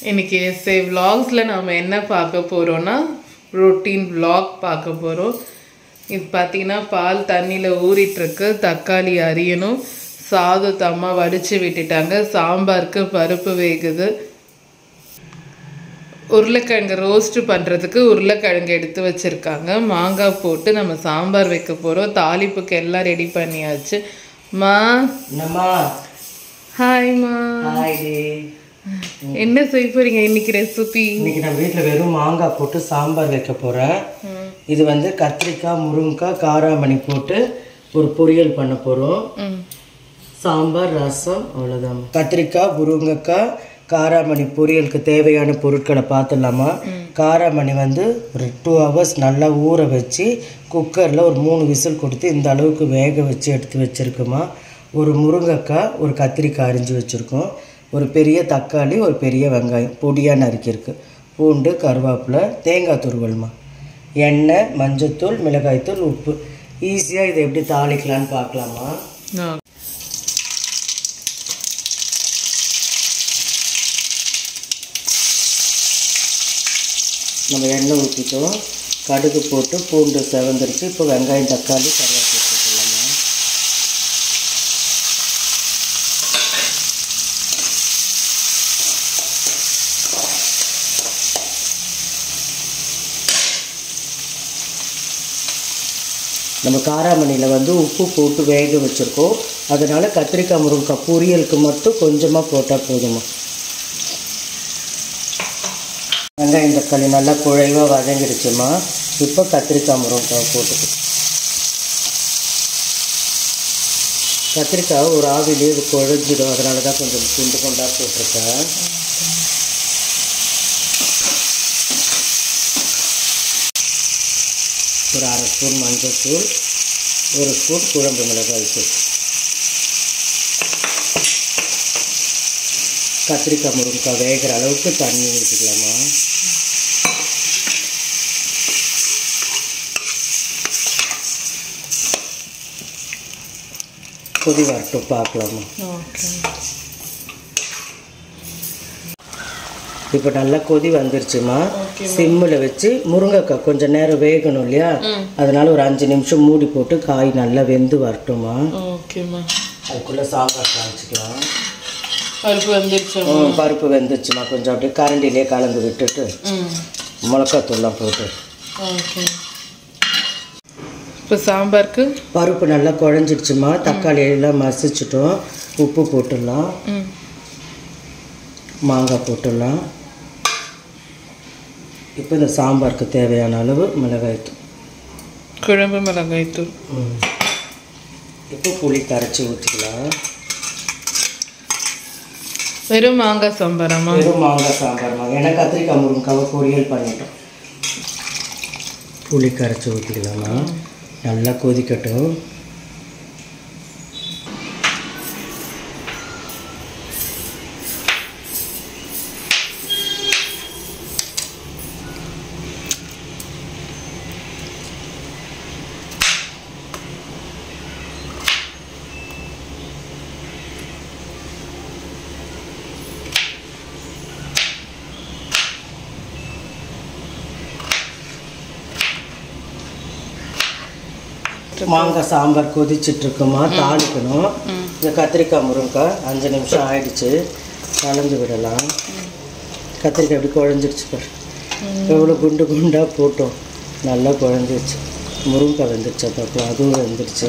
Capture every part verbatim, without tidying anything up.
இன்னைக்கு எஸ்ஏ விலாக்ஸில் நாம் என்ன பார்க்க போகிறோன்னா ரொட்டீன் விலாக் பார்க்க போகிறோம். இது பார்த்தீங்கன்னா பால் தண்ணியில் ஊறிட்டுருக்கு, தக்காளி அரியணும், சாதத்தை அம்மா வடித்து விட்டுட்டாங்க, சாம்பாருக்கு பருப்பு வேகுது, உருளைக்கிழங்கு ரோஸ்ட்டு பண்ணுறதுக்கு உருளைக்கிழங்கு எடுத்து வச்சுருக்காங்க, மாங்காய் போட்டு நம்ம சாம்பார் வைக்க போகிறோம். தாளிப்புக்கு எல்லாம் ரெடி பண்ணியாச்சு. மா ஹாய்மா, என்ன செய்ய போறீங்க இன்னைக்கு ரெசிபி? இன்னைக்கு நான் வீட்டில் வெறும் மாங்காய் போட்டு சாம்பார் வைக்க போகிறேன். இது வந்து கத்திரிக்காய், முருங்கைக்காய், காராமணி போட்டு ஒரு பொரியல் பண்ண போகிறோம். சாம்பார், ரசம், அவ்வளோதான். கத்திரிக்காய், முருங்கைக்காய், காராமணி பொரியலுக்கு தேவையான பொருட்களை பார்த்துடலாமா? காராமணி வந்து ஒரு டூ ஹவர்ஸ் நல்லா ஊற வச்சு குக்கரில் ஒரு மூணு விசில் கொடுத்து இந்த அளவுக்கு வேக வச்சு எடுத்து வச்சுருக்குமா. ஒரு முருங்கைக்காய், ஒரு கத்திரிக்காய் அரிஞ்சு வச்சுருக்கோம், ஒரு பெரிய தக்காளி, ஒரு பெரிய வெங்காயம் பொடியாக நறுக்கியிருக்கு, பூண்டு, கருவேப்பிலை, தேங்காய் துருவல்மா, எண்ணெய், மஞ்சத்தூள், மிளகாய்த்தூள், உப்பு. ஈஸியாக இதை எப்படி தாளிக்கலான்னு பார்க்கலாமா? நம்ம எண்ணெய் ஊற்றிட்டோம், கடுகு போட்டு பூண்டு செவந்துருச்சு. இப்போ வெங்காயம், தக்காளி, கருவேப்பிலை போட்டுக்கலாமா. நம்ம காராமணியில் வந்து உப்பு போட்டு வேக வச்சுருக்கோம், அதனால் கத்திரிக்காய், முருங்கைக்காய் பொரியலுக்கு மட்டும் கொஞ்சமாக போட்டால் போதுமா. வெங்காயம், தக்காளி நல்லா குழைவாக வதங்கிடுச்சுமா. இப்போ கத்திரிக்காய், முருங்கைக்காய் போட்டுக்கு. கத்திரிக்காய் ஒரு ஆவிலே இது குழஞ்சிடும், அதனால தான் கொஞ்சம் துண்டு கொண்டா போட்டிருக்கேன். ஒரு அரை ஸ்பூன் மஞ்சள் தூள், ஒரு ஸ்பூன் குழம்பு மிளகாய் தூள். கத்திரிக்காய், முருங்கைக்காய் வேகிற அளவுக்கு தண்ணி ஊற்றிக்கலாமா. கொதி வரட்டும், பார்க்கலாமா. இப்போ நல்லா கொதி வந்துருச்சுமா. சிம்மில் வச்சு முருங்கைக்காய் கொஞ்சம் நேரம் வேகணும் இல்லையா, அதனால ஒரு அஞ்சு நிமிஷம் மூடி போட்டு காய் நல்லா வெந்து வரட்டுமா. ஓகேம்மா. அதுக்குள்ளே சாம்பார் காய்ச்சிக்கலாம். பருப்பு வெந்துருச்சு. பருப்பு வெந்துருச்சுமா. கொஞ்சம் அப்படியே கரண்டிலே கலந்து விட்டுட்டு மிளகாத்தூள்லாம் போட்டு. ஓகே. இப்போ சாம்பாருக்கு பருப்பு நல்லா குழஞ்சிடுச்சுமா. தக்காளி எல்லாம் மசிச்சிட்டோம். உப்பு போட்டுடலாம், மாங்காய் போட்டுடலாம். இப்போ இந்த சாம்பாருக்கு தேவையான அளவு மிளகாய்த்தூள், குழம்பு மிளகாய்த்தூள். இப்போ புளி கரைச்சி ஊற்றிக்கலாம். வெறும் மாங்காய் சாம்பாராம்மா? வெறும் மாங்காய் சாம்பார்மா. ஏன்னா கத்திரிக்காய், முருங்கைக்காவை பொரியல் பண்ணிட்டோம். புளி கரைச்சி ஊற்றிக்கலாமா. நல்லா கொதிக்கட்டும். மாங்காய் சாம்பார் கொதிச்சிட்ருக்குமா. தாளிக்கணும். இந்த கத்திரிக்காய், முருங்கைக்காய் அஞ்சு நிமிஷம் ஆயிடுச்சு, கலந்து விடலாம். கத்திரிக்காய் எப்படி குழஞ்சிடுச்சு பாரு, எவ்வளோ குண்டு குண்டாக போட்டோம், நல்லா குழஞ்சிடுச்சு. முருங்கைக்காய் வெந்துருச்சு, பார்க்கலாம், அதுவும் வெந்துருச்சு.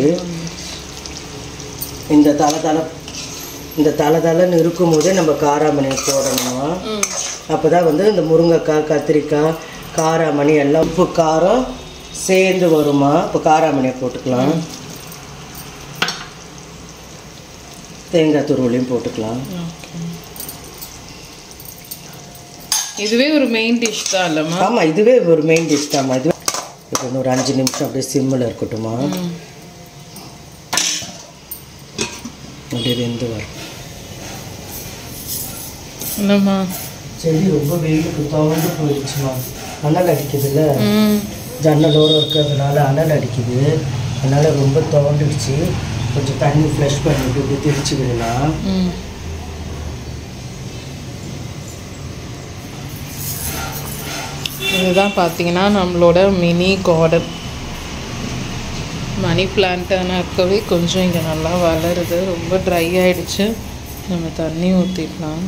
இந்த தலை தலை இந்த தலை தலைன்னு இருக்கும் போதே நம்ம காராமணி போடணுமா. அப்போ தான் வந்து இந்த முருங்கைக்காய், கத்திரிக்காய், காராமணி எல்லாம் உப்பு காரம் சேர்ந்து வருமா. இப்போ காராமணியை போட்டுக்கலாம், தேங்காய் துருவலையும் போட்டுக்கலாம். இதுவே ஒரு மெயின் டிஷ் தான் இல்லைம்மா? ஆமாம், இதுவே ஒரு மெயின் டிஷ் தான்மா. இது இப்போ ஒரு அஞ்சு நிமிஷம் அப்படியே சிம்மில் இருக்கட்டுமா. அப்படியே வெந்து வரும். இல்லைம்மா, செடி ரொம்ப வெயிலுக்கு துவண்டு போயிடுச்சுமா. அனல் அடிக்குதுல்ல, ஜன்னலோரம் இருக்கிறதுனால அனல் அடிக்குது, அதனால் ரொம்ப துவண்டுடுச்சு. கொஞ்சம் தண்ணி ஃப்ரெஷ் பண்ணிட்டு இப்படி திரிச்சு விடலாம். இதுதான் பார்த்தீங்கன்னா நம்மளோட மினி கார்டன். மணி பிளான்ட்டான இருக்கவே கொஞ்சம் இங்கே நல்லா வளருது. ரொம்ப ட்ரை ஆகிடுச்சு. நம்ம தண்ணி ஊற்றிடலாம்.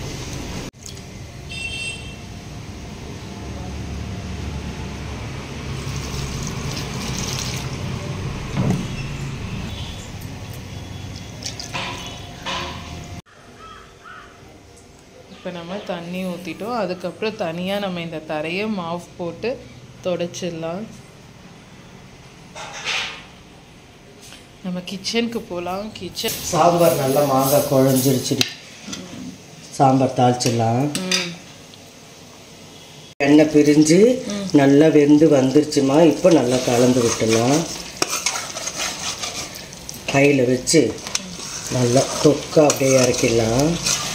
இப்போ நம்ம தண்ணி ஊற்றிட்டோம். அதுக்கப்புறம் தனியாக நம்ம இந்த தரையை மாவு போட்டு தொடச்சிடலாம். நம்ம கிச்சனுக்கு போகலாம். கிச்சன் சாம்பார் நல்லா மாங்காய் குழஞ்சிருச்சு. சாம்பார் தாளிச்சிடலாம். எண்ணெய் பிரிஞ்சு நல்லா வெந்து வந்துருச்சுமா. இப்போ நல்லா கலந்து விட்டுலாம். கையில் வச்சு நல்லா தொக்கா அப்படியே இறக்கிடலாம்.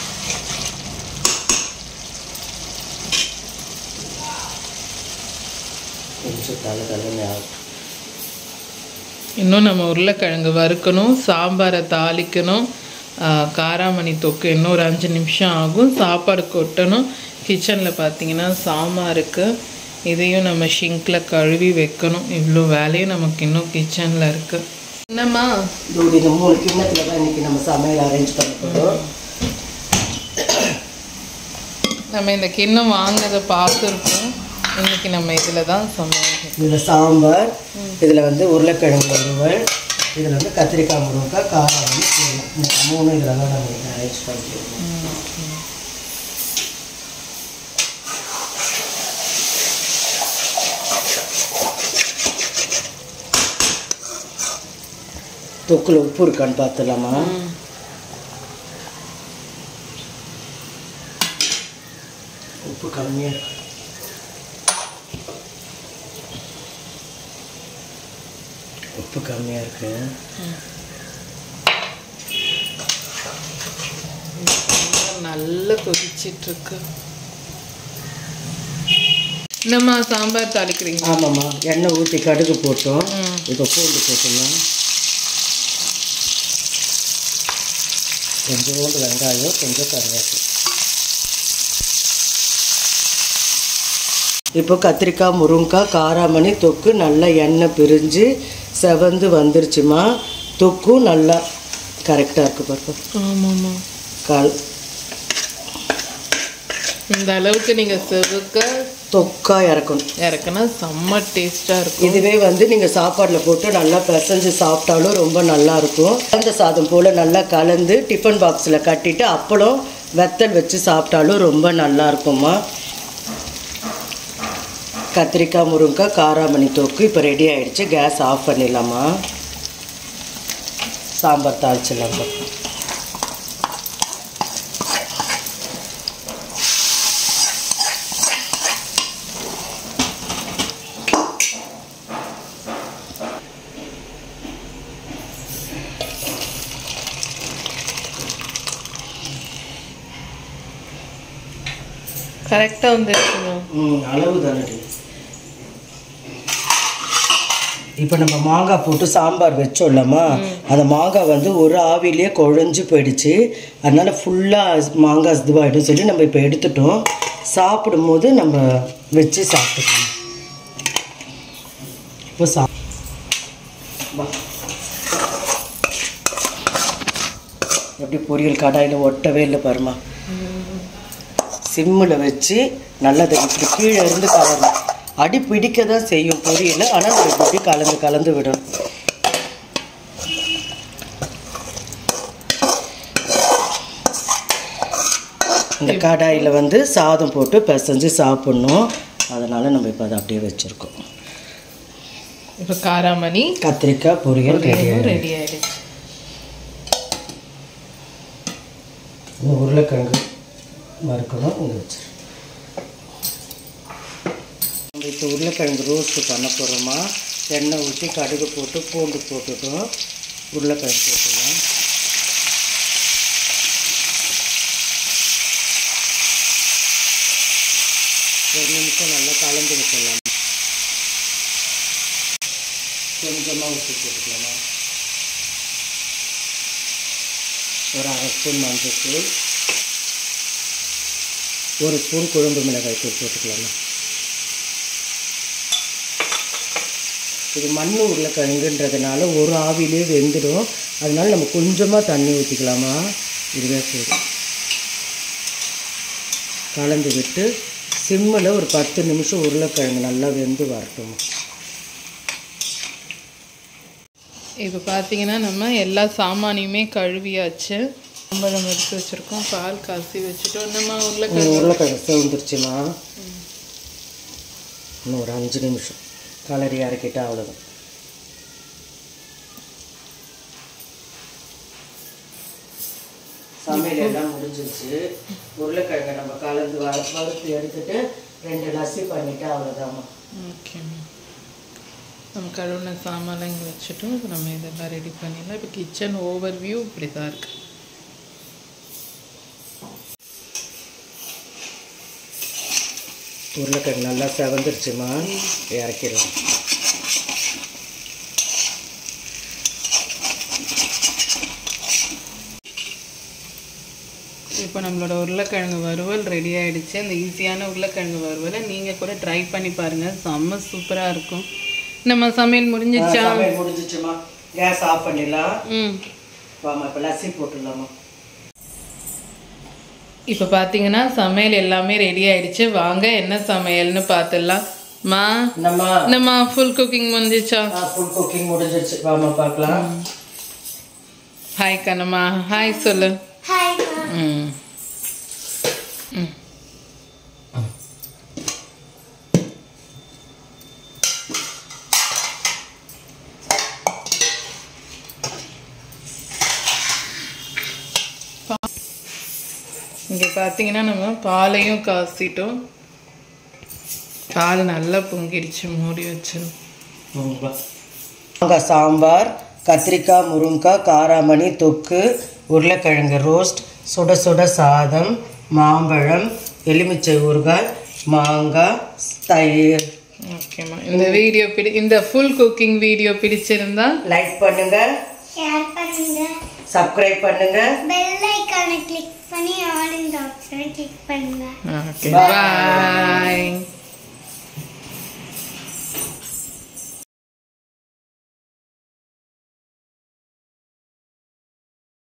கொஞ்சம் தலை தலைன்னு ஆகும். இன்னும் நம்ம உருளைக்கிழங்கு வறுக்கணும், சாம்பாரை தாளிக்கணும், காராமணி தொக்கு இன்னும் ஒரு அஞ்சு நிமிஷம் ஆகும். சாப்பாடு கொட்டணும். கிச்சனில் பார்த்தீங்கன்னா சாம்பாருக்கு இதையும் நம்ம ஷிங்கில் கழுவி வைக்கணும். இவ்வளோ வேலையும் நமக்கு இன்னும் கிச்சனில் இருக்குது. என்னம்மா இந்த மூணு கிண்ணத்தில் தான் இன்றைக்கி நம்ம சமையல் அரேஞ்ச் பண்ண போகிறோம். நம்ம இந்த கிண்ணம் வாங்கினதை பார்த்துருக்கோம். இன்றைக்கி நம்ம இதில் தான் சமையல். இதில் சாம்பார், இதில் வந்து உருளைக்கிழங்கு வறுவல், இதில் வந்து கத்திரிக்காய் முருங்கைக்காய் காரம் வந்து போடணும். இந்த மூணு இதில் தான் நம்ம இதை அரேஞ்ச் பண்ணிக்கிறோம். தொக்குல உப்பு இருக்கான்னு பார்த்துலாமா? உப்பு கம்மியாக இருக்கு. உப்பு கம்மியாக இருக்கு. நல்லா கொதிச்சிட்ருக்கு. என்னம்மா சாம்பார் தாளிக்கிறீங்க? ஆமாம்மா. எண்ணெய் ஊற்றி கடுகு போட்டோம். இப்போ பூண்டு போட்டுடலாம். கொஞ்சோண்டு வெங்காயம், கொஞ்சம் கருவேப்பிலை. இப்போ கத்திரிக்காய் முருங்கைக்காய் காராமணி தொக்கு நல்லா எண்ணெய் பிரிஞ்சு செவந்து வந்துருச்சுமா. தொக்கும் நல்லா கரெக்டாக இருக்குது பார்ப்போம். ஆமாம்மா. கால் இந்த அளவுக்கு நீங்கள் செவுக்க தொக்கா இறக்கணும். இறக்குனா செம்ம டேஸ்ட்டாக இருக்கும். இதுவே வந்து நீங்கள் சாப்பாடில் போட்டு நல்லா பிசைஞ்சு சாப்பிட்டாலும் ரொம்ப நல்லாயிருக்கும். அந்த சாதம் போல் நல்லா கலந்து டிஃபன் பாக்ஸில் கட்டிட்டு அப்பளம் வெத்தல் வச்சு சாப்பிட்டாலும் ரொம்ப நல்லா இருக்கும்மா. கத்திரிக்காய் முருங்கைக்காய் காராமணி தொக்கு இப்போ ரெடி ஆகிடுச்சு. கேஸ் ஆஃப் பண்ணிடலாமா? சாம்பார் தாளிச்சிடலாம். கரெக்டாக வந்துருக்குங்க. ம் அளவு தானே. இப்போ நம்ம மாங்காய் போட்டு சாம்பார் வச்சோம்லம்மா, அந்த மாங்காய் வந்து ஒரு ஆவிலேயே குழஞ்சி போயிடுச்சு. அதனால் ஃபுல்லாக மாங்காய் இதுவாகிடும் சொல்லி நம்ம இப்போ எடுத்துட்டோம். சாப்பிடும்போது நம்ம வச்சு சாப்பிட்டுக்கணும். இப்போ சா எப்படி பொரியல் கடாயில் ஒட்டவே இல்லை பாருமா. சிம்மில் வச்சு நல்லதை இப்படி கீழே இருந்து கலரணும். அடி பிடிக்க தான் செய்யும் பொரியல். ஆனால் நம்ம இப்படி கலந்து கலந்து விடணும். இந்த கடாயில் வந்து சாதம் போட்டு பிசைஞ்சு சாப்பிட்ணும். அதனால் நம்ம இப்போ அதை அப்படியே வச்சுருக்கோம். இப்போ காராமணி கத்திரிக்காய் பொரியல் ரெடி ரெடி ஆகிடுச்சு. உருளைக்கிழங்கு வறுக்கணும். இங்கே வச்சு நம்ம இப்போ உருளைக்கிழங்கு ரோஸ்ட்டு பண்ண போகிறோமா. எண்ணெய் ஊற்றி கடுகு போட்டு பூண்டு போட்டுட்டோம். உருளைக்கிழங்கு போட்டுக்கலாம். ஒரு நிமிஷம் நல்லா கலந்து விட்டுடலாம். கொஞ்சமாக உப்பு போட்டுக்கலாமா. ஒரு அரை ஸ்பூன் மஞ்சள், ஒரு ஸ்பூன் குழம்பு மிளகாய் தூள் போட்டுக்கலாமா. இது மண் உருளைக்கிழங்குன்றதுனால ஒரு ஆவிலே வெந்துடும். அதனால நம்ம கொஞ்சமாக தண்ணி ஊற்றிக்கலாமா. இதுவே போதும். கலந்து விட்டு சிம்மில் ஒரு பத்து நிமிஷம் உருளைக்கிழங்கு நல்லா வெந்து வரட்டும். இப்போ பார்த்தீங்கன்னா நம்ம எல்லா சாமானியுமே கழுவியாச்சு. சாம்பழம் எடுத்து வச்சுருக்கோம், பால் காசி வச்சுட்டோம். நம்ம உருளைக்கிழங்கு உருளைக்கிழங்கு சேர்ந்துருச்சுமா. இன்னும் ஒரு அஞ்சு நிமிஷம் கலரி இறக்கிட்டா அவ்வளோதான். சமையல் எல்லாம் முடிஞ்சிருச்சு. உருளைக்கிழங்கை நம்ம கலந்து வ வறுத்து எடுத்துட்டு ரெண்டு லஸ்ஸி பண்ணிவிட்டு அவ்வளோதாம்மா. ஓகேம்மா. நம்ம கழுவுன சாமான்லாம் இங்கே வச்சுட்டோம். இப்போ நம்ம இதெல்லாம் ரெடி பண்ணிடலாம். இப்போ கிச்சன் ஓவர் வியூ இப்படி தான் இருக்குது. உருளைக்கிழங்கு நல்லா செவந்துருச்சுமா, இறக்கிடலாம். இப்போ நம்மளோட உருளைக்கிழங்கு வறுவல் ரெடி ஆகிடுச்சு. இந்த ஈஸியான உருளைக்கிழங்கு வறுவலை நீங்கள் கூட ட்ரை பண்ணி பாருங்கள். செம்ம சூப்பராக இருக்கும். நம்ம சமையல் முடிஞ்சிச்சா? சமையல் முடிஞ்சிச்சுமா. கேஸ் ஆஃப் பண்ணிடலாம். ம் வாமா இப்போ லஸ்ஸி போட்டுடலாமா. இப்போ பார்த்தீங்கன்னா சமையல் எல்லாமே ரெடி ஆயிடுச்சு. வாங்க என்ன சமையல்னு பார்த்துடலாம். மா நம்ம நம்ம ஃபுல் குக்கிங் முடிஞ்சிச்சா? ஃபுல் குக்கிங் முடிஞ்சிருச்சு. வாமா பார்க்கலாம். ஹாய் கண்ணம்மா, ஹாய் சொல்லு. ம் ம் இங்கே பார்த்தீங்கன்னா நம்ம பாலையும் காசிட்டோம். பால் நல்லா பொங்கிடுச்சு, மூடி வச்சிடும். சாம்பார், கத்திரிக்காய், முருங்கைக்காய், காராமணி தொக்கு, உருளைக்கிழங்கு ரோஸ்ட், சுட சுட சாதம், மாம்பழம், எலுமிச்சை ஊறுகாய், மாங்காய், தயிர். ஓகேம்மா. இந்த வீடியோ பிடி இந்த ஃபுல் குக்கிங் வீடியோ பிடிச்சிருந்தா லைக் பண்ணுங்க, ஷேர் பண்ணுங்க, சப்ஸ்கிரைப் பண்ணுங்க, பெல் ஐகானை கிளிக் பண்ணி ஆல் இன் தி ஆப்ஷனை கிளிக் பண்ணுங்க. ஓகே, பாய்.